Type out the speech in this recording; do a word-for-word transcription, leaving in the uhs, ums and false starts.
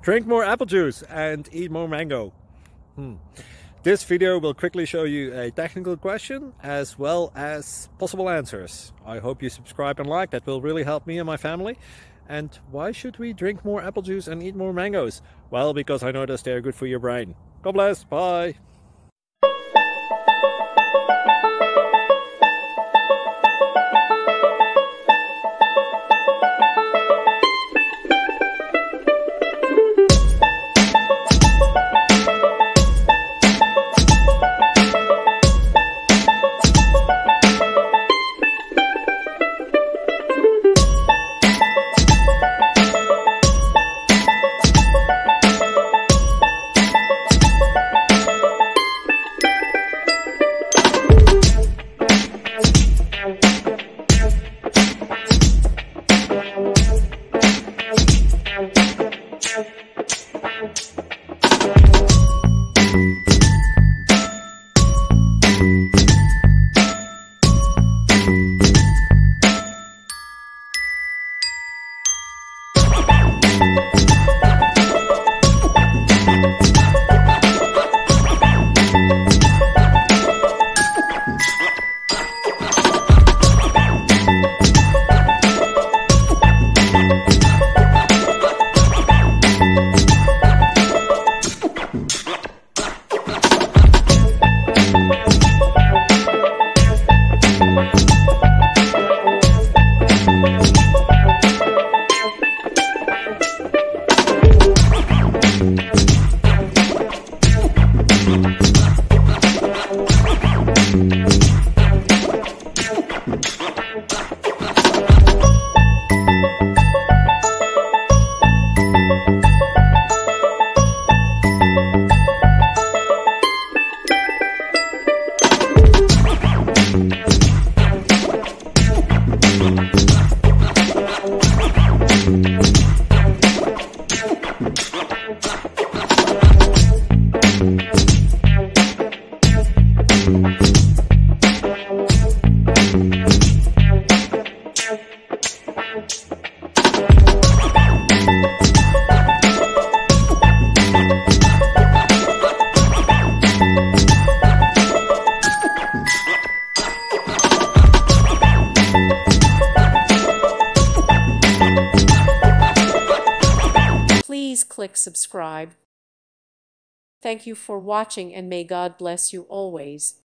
Drink more apple juice and eat more mango. Hmm. This video will quickly show you a technical question as well as possible answers. I hope you subscribe and like, that will really help me and my family. And why should we drink more apple juice and eat more mangoes? Well, because I noticed they're good for your brain. God bless, bye! Please click subscribe. Thank you for watching and may God bless you always.